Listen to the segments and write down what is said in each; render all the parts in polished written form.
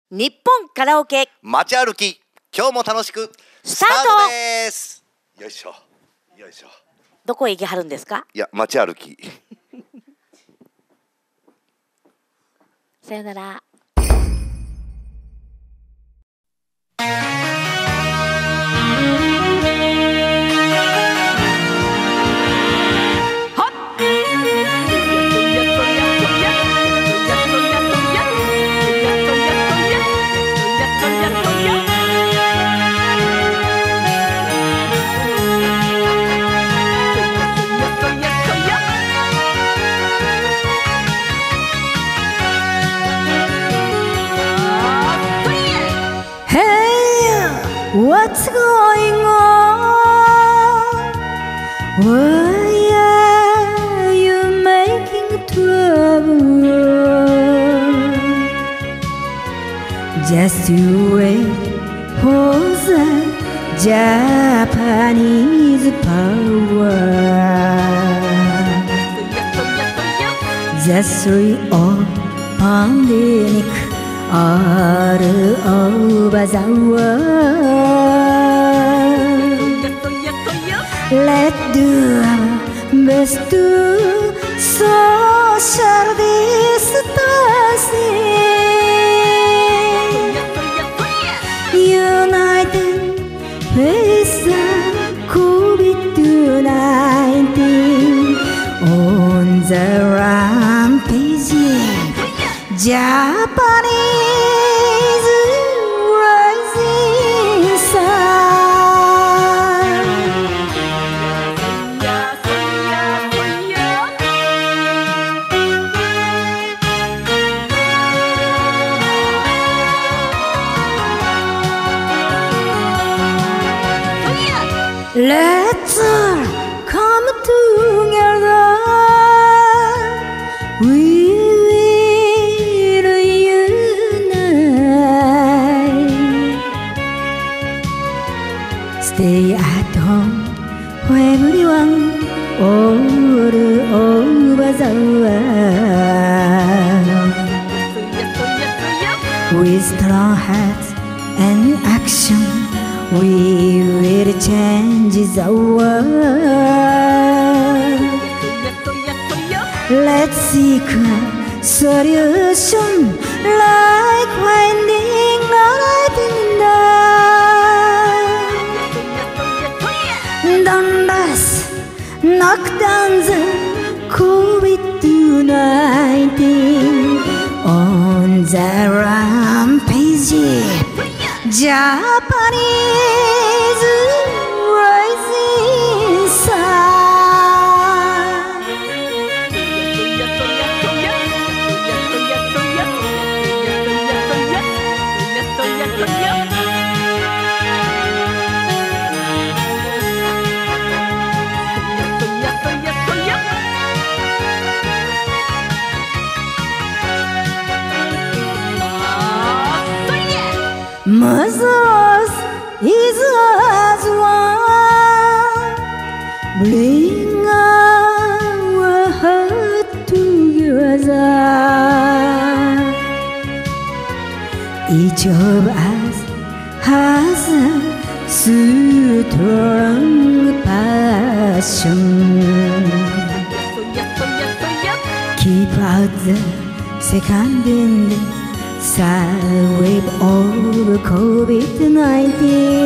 日本カラオケ街歩き、今日も楽しくスタートです。よいしょよいしょ。 どこへ行きはるんですか？ いや、街歩き。 さよなら。 What's going on? Why are you making trouble? Just you wait for the Japanese power. The three of pandemic all over the world. Let's do our best to social distancing. United face the COVID-19 on the rampage. Japanese rising sun. Let's come together. We stay at home for everyone all over the world. With strong hearts and action, we will change the world. Let's seek a solution like finding a light in the don't let's knock down the COVID-19 on the rampage. Japanese rising sun. Mothers is as one, bring our heart together. Each of us has a strong passion. Keep out the second wind. Third wave of COVID-19,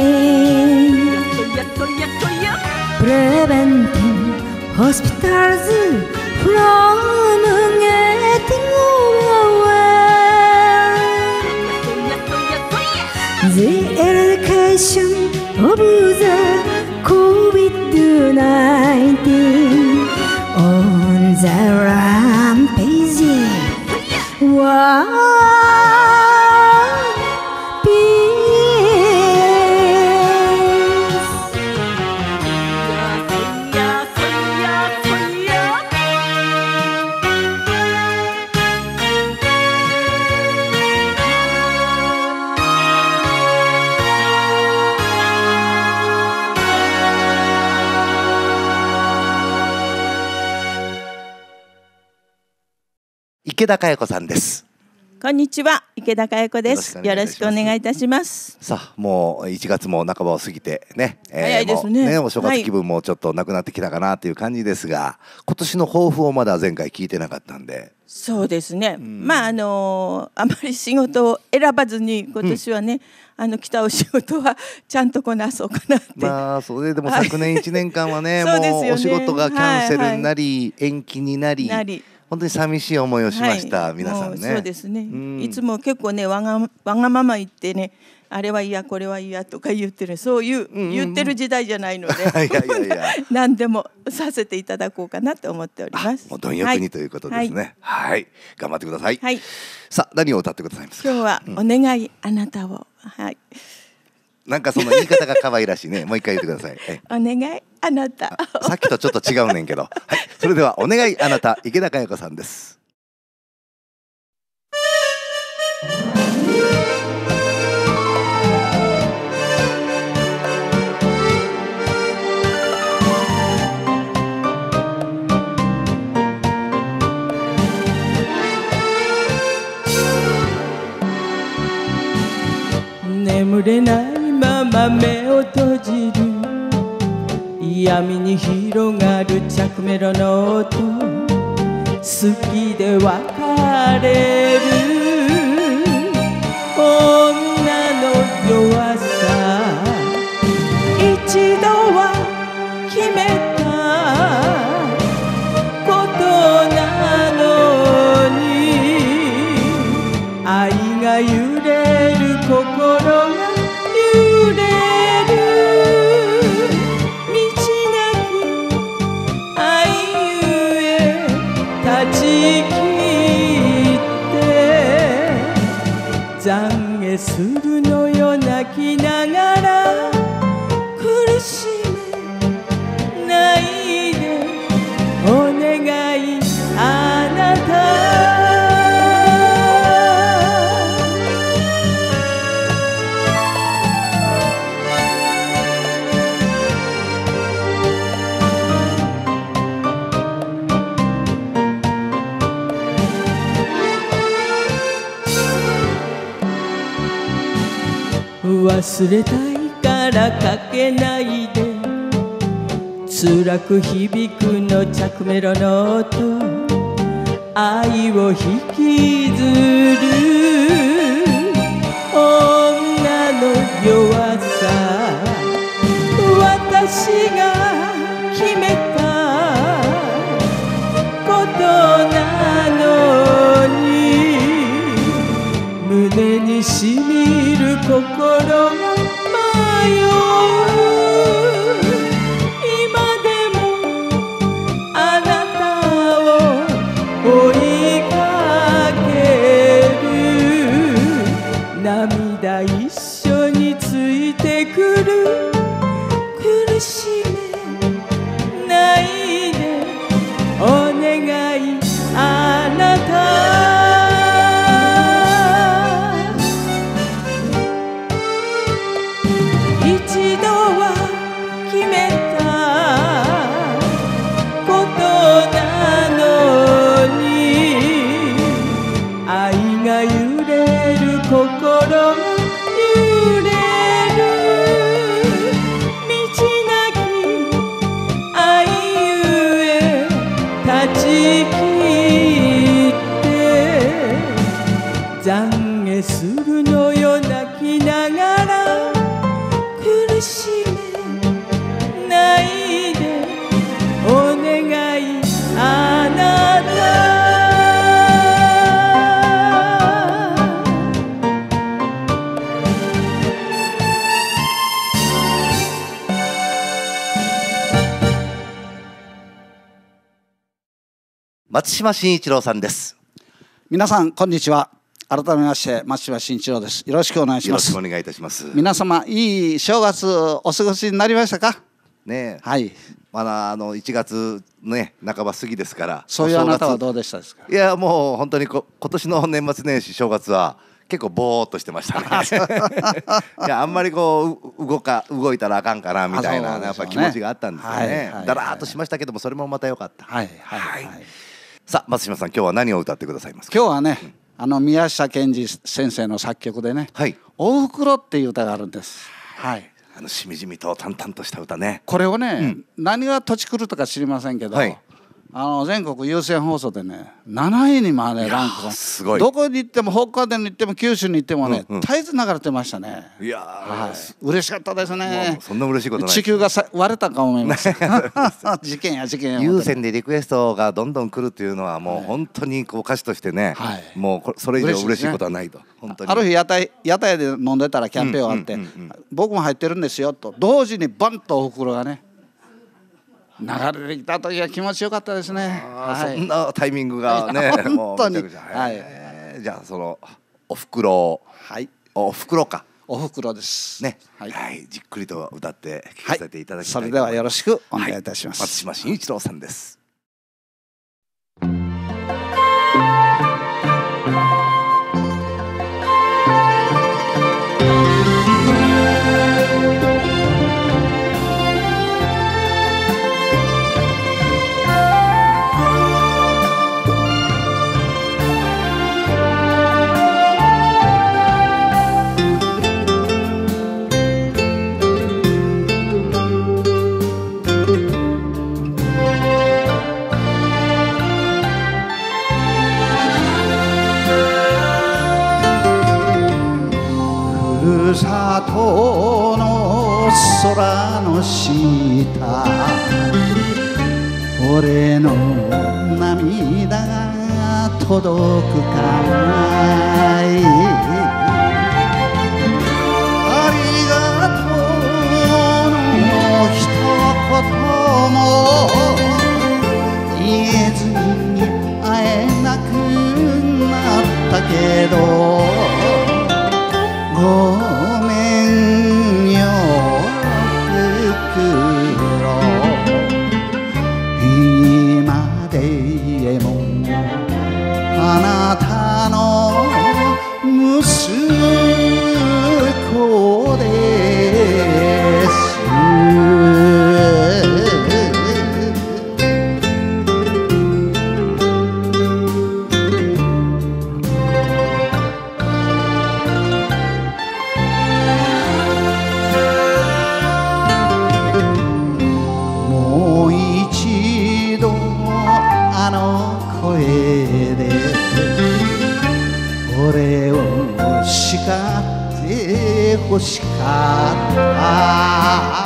preventing hospitals from getting overwhelmed. The eradication of the COVID-19 on the rampage. Wow. 池田佳代子さんです。 こんにちは、池田佳代子です。よろしくお願いいたします。 さあ、もう1月も半ばを過ぎてね、 早いですね。 お正月気分もちょっとなくなってきたかなという感じですが、今年の抱負をまだ前回聞いてなかったんで。 そうですね。まああまり仕事を選ばずに今年はね、来たお仕事はちゃんとこなそうかなって。 まあそれでも昨年1年間はね、もうお仕事がキャンセルになり、延期になり。本当に寂しい思いをしました、皆さんね。 そうですね。いつも結構ね、わがまま言ってね、あれは嫌、これは嫌とか言ってる、そういう言ってる時代じゃないので、何でもさせていただこうかなと思っております。 もう貪欲にということですね。はい、頑張ってください。さあ、何を歌ってくださいますか。 今日はお願いあなたを。はい。 なんかその言い方が可愛らしいね。もう一回言ってください。 お願いあなた。 さっきとちょっと違うねんけど。はい、それではお願いあなた、池田佳代子さんです。 眠れないまま目を閉じる、闇に広がる着メロの音、好きで別れる女の弱さ、一度は決めたことなのに、愛が揺れる心が揺れる、道なき愛ゆえ断ち切って懺悔するのよ泣きながら、苦しめないでお願いあなた。忘れたいからかけないで、辛く響くの着メロの音、愛を引きずる女の弱さ、私が決めたことなのに、胸にしみる心が迷う、今でもあなたを追いかける、涙一緒についてくる、苦しめないでお願いあなた。一度は決めたことなのに、愛が揺れる心が揺れる、道なき愛ゆえ断ち切って懺悔するのよ泣きながら、苦しめないでお願いあなた。 松島真一郎さんです。 皆さんこんにちは。改めまして松島真一郎です。よろしくお願いします。 よろしくお願いいたします。 皆様いい正月お過ごしになりましたかね。 はい。 まだ1月ね半ば過ぎですから。 そういうあなたはどうでしたですか。 いやもう本当に今年の年末年始正月は結構ぼーっとしてましたね。いやあんまりこう動いたらあかんかなみたいな、やっぱ気持ちがあったんですよね。だらーっとしましたけども、それもまた良かった。 はいはいはい。 さあ松島さん、今日は何を歌ってくださいますか。 今日はね宮下賢治先生の作曲でねはい。 「おふくろ」っていう歌があるんです。はい、 しみじみと淡々とした歌ね。 これをね、何が土地来るとか知りませんけど、 はい全国有線放送でね7位にまでランクがすごい。 どこに行っても北海道に行っても九州に行ってもね、 うんうん絶えず流れてましたね。 いやはー、 い、嬉しかったですね。 そんな嬉しいことない。 地球が割れたか思います事件や事件や有線でリクエストがどんどん来るっていうのはもう本当にこう歌手としてね、 はい、 もうそれ以上嬉しいことはないと。本当にある日屋台で飲んでたらキャンペーン終わって「僕も入ってるんですよ」と同時にバンとおふくろがね流れてきた時は気持ちよかったですね。 そんなタイミングがね本当にもうめちゃくちゃ。はい、じゃあそのおふくろ、 はい、 おふくろかおふくろですね。 はい、 はい、じっくりと歌って聴かせていただきたい。 それではよろしくお願いいたします。 松島真一郎さんです。 ふるさとの空の下俺の涙が届くかいありがとうの一言も言えずに会えなくなったけどごめんよふくろ今でもあなたの息子です俺を叱って欲しかった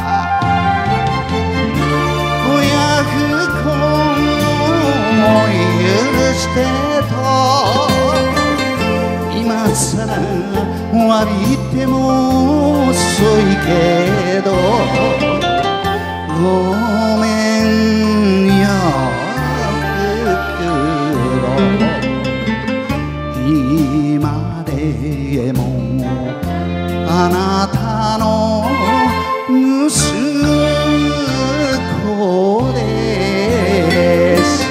親不孝も許してと今さら詫びても遅いけどごめんよ今でもあなたの息子です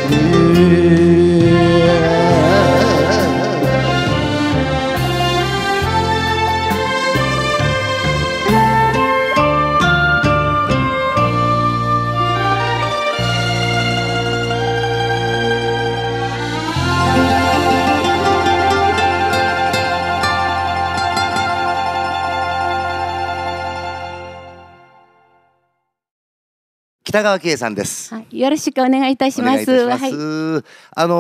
北川圭さんです。 はい、よろしくお願いいたします。 お願いいたします。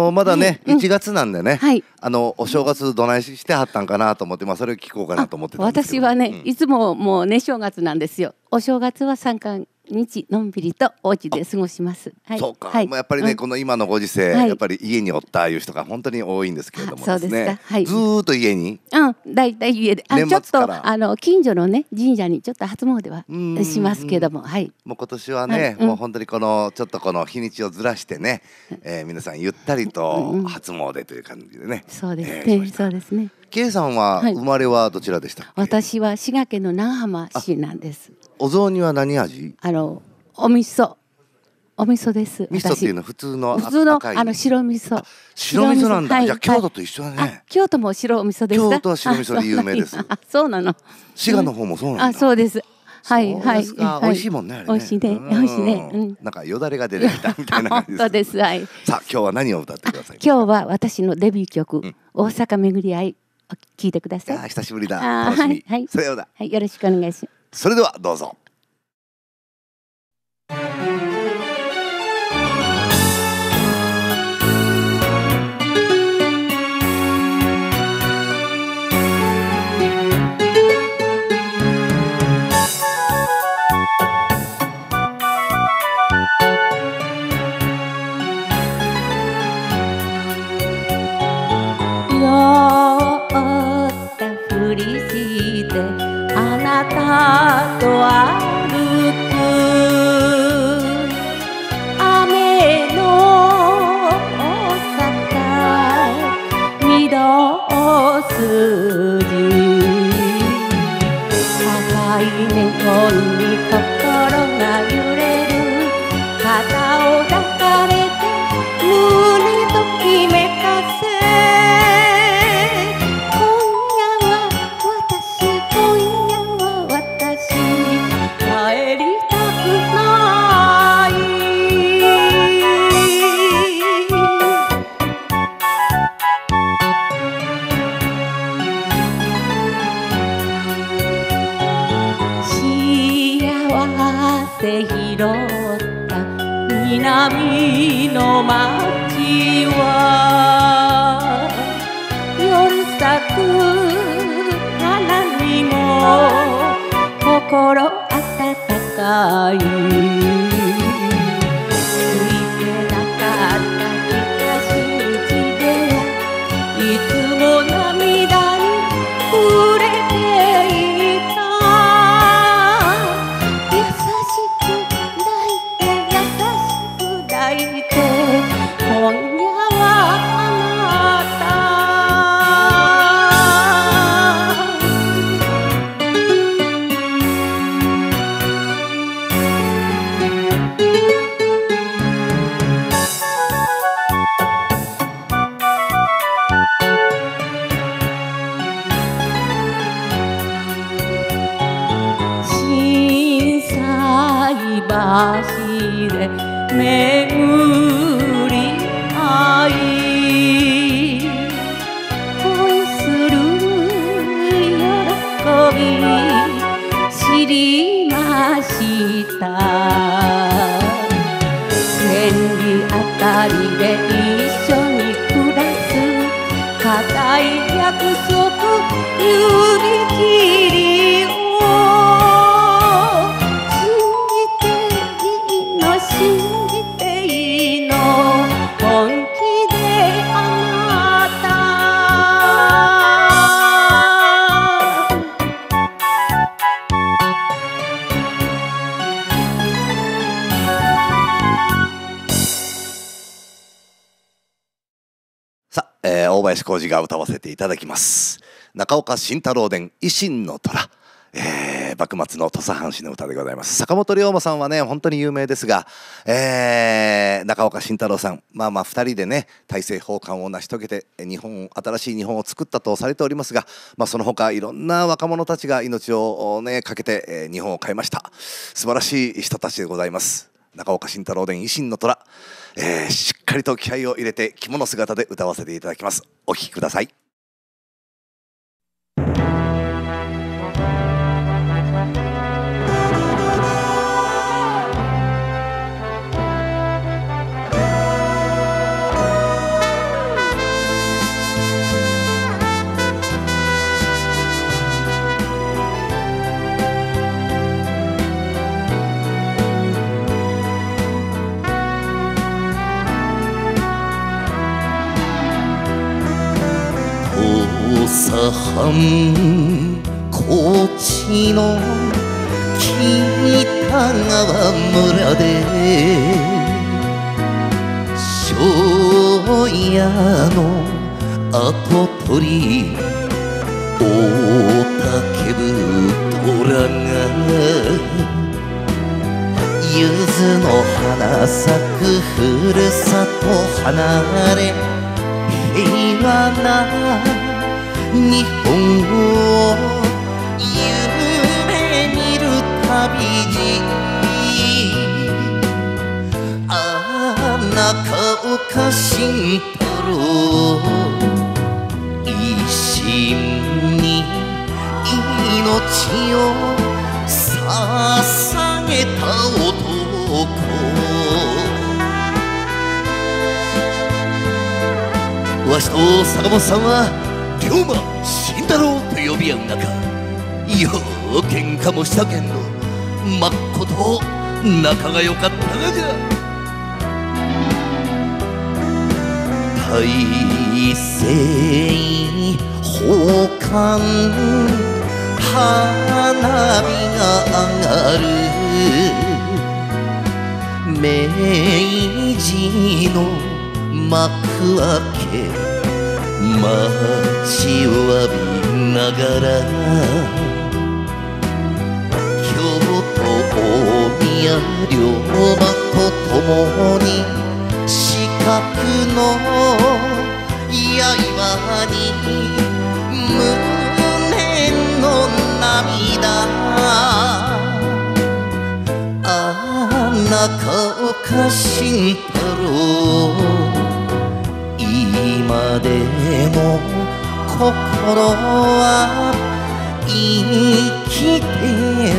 まだね、1月なんでね、 はい、 お正月どないしてはったんかなと思って、それを聞こうかなと思ってたんですけど。 私はね、いつももうね正月なんですよ。お正月は3日のんびりとお家で過ごします。はい、 そうか、 はい、 やっぱりね、この今のご時世、やっぱり家におったいう人が本当に多いんですけれどもですね。 はい、 ずーっと家に。 だいたい家で、ちょっと近所のね神社にちょっと初詣はしますけども、はい。 もう今年はね、もう本当にちょっとこの日にちをずらしてね、皆さんゆったりと初詣という感じでね。 そうですね、そうですね。 Kさんは生まれはどちらでしたっけ？ 私は滋賀県の長浜市なんです。 お雑煮は何味？ お味噌です。 味噌っていうのは普通の赤い白味噌。 白味噌なんだ。じゃあ京都と一緒だね。 京都も白味噌ですか？ 京都は白味噌で有名です。 そうなの。 滋賀の方もそうなんだ。 そうです。 はいはい。 そうですか、美味しいもんねあれね。 美味しいね、美味しいね。 なんかよだれが出てきたみたいな感じです。 本当です。はい。 さあ今日は何を歌ってください。 今日は私のデビュー曲、大阪めぐり愛聞いてください。 久しぶりだ。楽しみ。 はい。 それでは、 はい、よろしくお願いします。 それではどうぞ。 あなたと歩く雨の大阪御堂筋高い猫に心が揺れる肩を抱かれて胸ときめかせ拾った南の街は夜咲く花にも心温かいついてなかった東口ではいつも涙に触れていた今夜はあな心斎橋で巡り愛恋する喜び知りました千里あたりで一緒に暮らす固い約束指切りを信じていいの本気であなさあ、大林浩二が歌わせていただきます。中岡慎太郎伝維新の虎。幕末の土佐藩士の歌でございます。坂本龍馬さんはね本当に有名ですが、中岡慎太郎さん2人でね大政奉還を成し遂げて新しい日本を作ったとされておりますが、その他いろんな若者たちが命をねかけて、日本を変えました。素晴らしい人たちでございます。中岡慎太郎伝維新の虎、しっかりと気合を入れて着物姿で歌わせていただきます。お聴きください。 土佐藩高知の北川村で庄屋の跡取り大竹太が柚子の花咲くふるさと離れ平和な日本を夢見るたわしと坂本さんは龍馬慎太郎と呼び合う中、よう喧嘩もしたけんどまっこと仲が良かったがじゃ。大政奉還花火が上がる明治の幕開け、街を浴びながら京都大宮龍馬と共に四角の刃に無念の涙、中岡慎太郎、今でも心は生きて